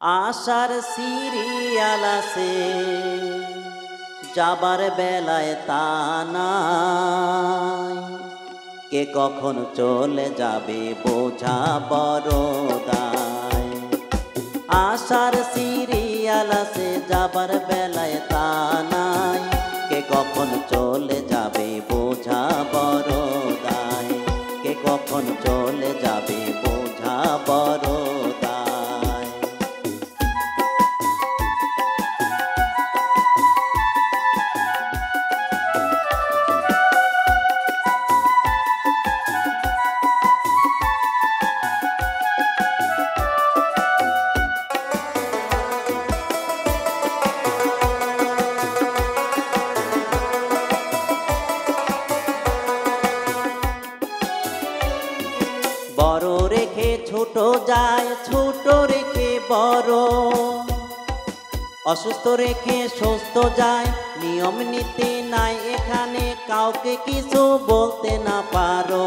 আশার সিরিয়াল আছে, যাবার বেলায় তা নাই। কে কখন চলে যাবে বোঝা বড় দায়। আশার সিরিয়াল আছে, যাবার বেলায় তা নাই। কে কখন চলে যাবে বোঝা বড় দায়। কে কখন চলে যাবে বোঝা বড় দায়। বড় রেখে ছোট যায়, ছোট রেখে বড়। অসুস্থ রেখে সুস্থ যায়, নিয়ম নীতি নাই এখানে, কাউকে কিছু বলতে না পারো।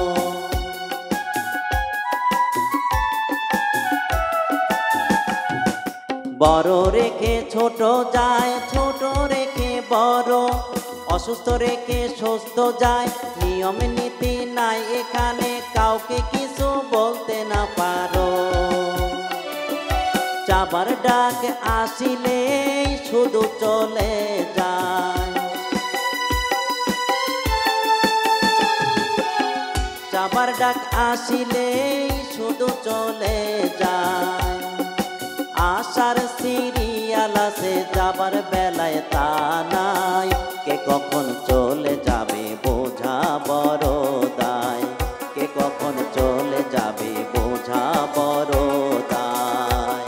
বড় রেখে ছোট যায়, ছোট রেখে বড়। অসুস্থ রেখে সুস্থ যায়, নিয়ম নীতি নাই এখানে, কাউকে কিছু বলতে না পারো। যাবার ডাক আসিলেই শুধু চলে যায়। যাবার ডাক আসিলেই শুধু চলে যায়। আশার সিরিয়াল আছে, যাবার বেলায় তা নাই। কে কখন চলে যাবে বোঝা বড় দায়। কে কখন চলে যাবে বোঝা বড় দায়।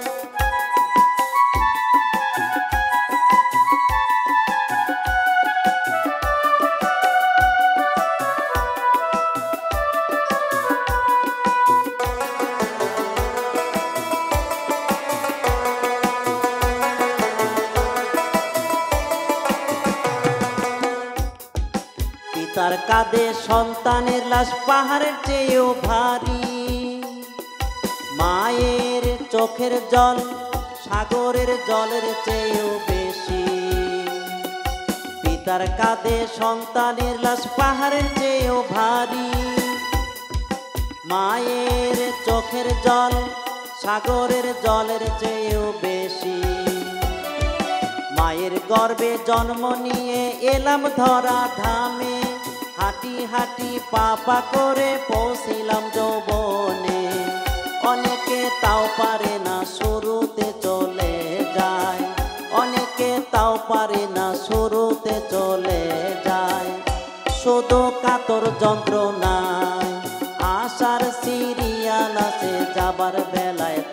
পিতার কাঁধে সন্তানের লাশ পাহাড়ের চেয়েও ভারী। মায়ের চোখের জল সাগরের জলের চেয়েও বেশি। পিতার কাঁধে সন্তানের লাশ পাহাড়ের চেয়েও ভারী। মায়ের চোখের জল সাগরের জলের চেয়েও বেশি। মায়ের গর্ভে জন্ম নিয়ে এলাম ধরা ধামে, হাঁটি হাঁটি পাপা করে পৌঁছিলাম যৌবনে। অনেকে তাও পারে না, শুরুতে চলে যায়। অনেকে তাও পারে না, শুরুতে চলে যায়। শুধু কাতর যন্ত্রণায়। আশার সিরিয়াল আছে, যাবার বেলায়